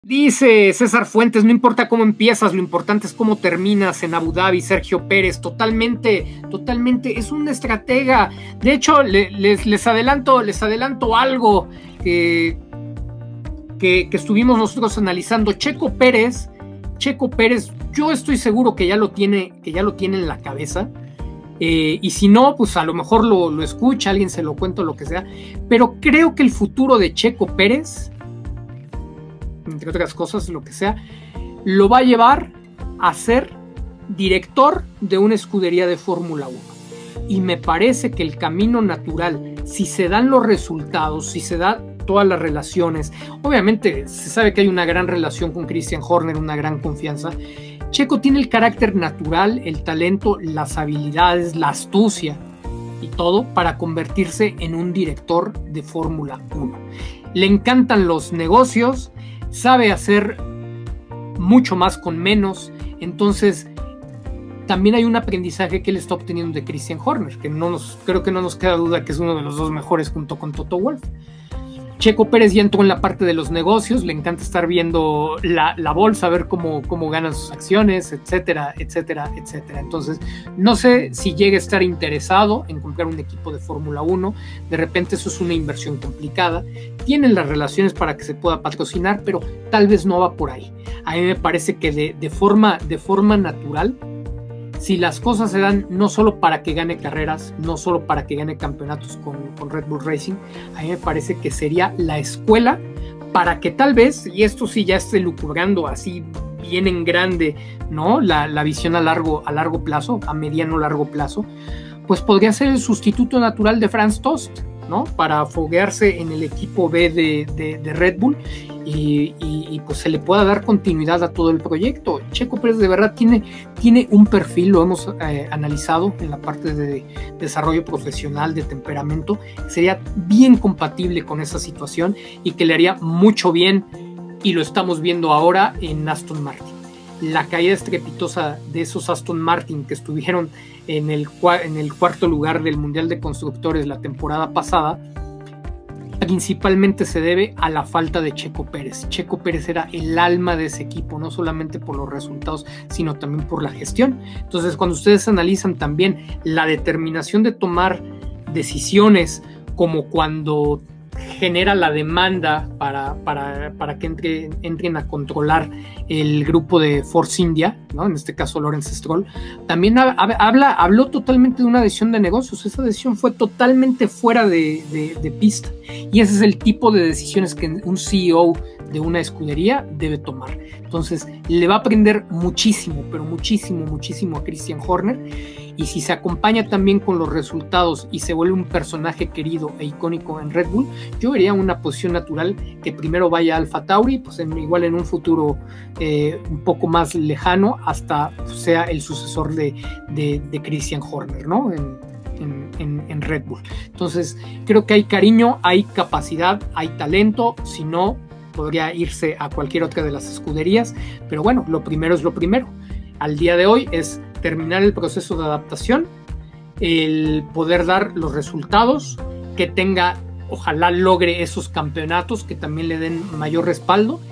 Dice César Fuentes, no importa cómo empiezas, lo importante es cómo terminas en Abu Dhabi. Sergio Pérez, totalmente, es un estratega. De hecho, les adelanto algo que estuvimos nosotros analizando. Checo Pérez, yo estoy seguro que ya lo tiene en la cabeza. Y si no, pues a lo mejor lo escucha, alguien se lo cuenta o lo que sea. Pero creo que el futuro de Checo Pérez, entre otras cosas, lo que sea, lo va a llevar a ser director de una escudería de Fórmula 1. Y me parece que el camino natural, si se dan los resultados, si se dan todas las relaciones, obviamente se sabe que hay una gran relación con Christian Horner, una gran confianza. Checo tiene el carácter natural, el talento, las habilidades, la astucia y todo para convertirse en un director de Fórmula 1. Le encantan los negocios, sabe hacer mucho más con menos, entonces también hay un aprendizaje que él está obteniendo de Christian Horner, que creo que no nos queda duda que es uno de los dos mejores junto con Toto Wolff. Checo Pérez ya entró en la parte de los negocios, le encanta estar viendo la bolsa, ver cómo ganan sus acciones, etcétera, etcétera, etcétera. Entonces, no sé si llegue a estar interesado en comprar un equipo de Fórmula 1, de repente eso es una inversión complicada, tienen las relaciones para que se pueda patrocinar, pero tal vez no va por ahí. A mí me parece que de forma natural, si las cosas se dan no solo para que gane carreras, no solo para que gane campeonatos con Red Bull Racing, a mí me parece que sería la escuela para que tal vez, y esto sí ya esté lucubrando así bien en grande, ¿no? La visión a largo plazo, a mediano largo plazo, pues podría ser el sustituto natural de Franz Tost, ¿no? Para foguearse en el equipo B de Red Bull y pues se le pueda dar continuidad a todo el proyecto. Checo Pérez de verdad tiene un perfil, lo hemos analizado en la parte de desarrollo profesional, de temperamento, sería bien compatible con esa situación y que le haría mucho bien, y lo estamos viendo ahora en Aston Martin. La caída estrepitosa de esos Aston Martin que estuvieron en el cuarto lugar del Mundial de Constructores la temporada pasada, principalmente se debe a la falta de Checo Pérez. Checo Pérez era el alma de ese equipo, no solamente por los resultados, sino también por la gestión. Entonces, cuando ustedes analizan también la determinación de tomar decisiones, como cuando genera la demanda para que entren a controlar el grupo de Force India, ¿no? En este caso Lawrence Stroll, también habló totalmente de una decisión de negocios. Esa decisión fue totalmente fuera de pista, y ese es el tipo de decisiones que un CEO de una escudería debe tomar. Entonces le va a aprender muchísimo, pero muchísimo a Christian Horner, y si se acompaña también con los resultados y se vuelve un personaje querido e icónico en Red Bull, yo vería una posición natural que primero vaya a Alfa Tauri, pues igual en un futuro un poco más lejano, hasta sea el sucesor de Christian Horner, ¿no? En Red Bull. Entonces creo que hay cariño, hay capacidad, hay talento. Si no, podría irse a cualquier otra de las escuderías, pero bueno, lo primero es lo primero. Al día de hoy es terminar el proceso de adaptación, el poder dar los resultados, que tenga, ojalá logre esos campeonatos que también le den mayor respaldo,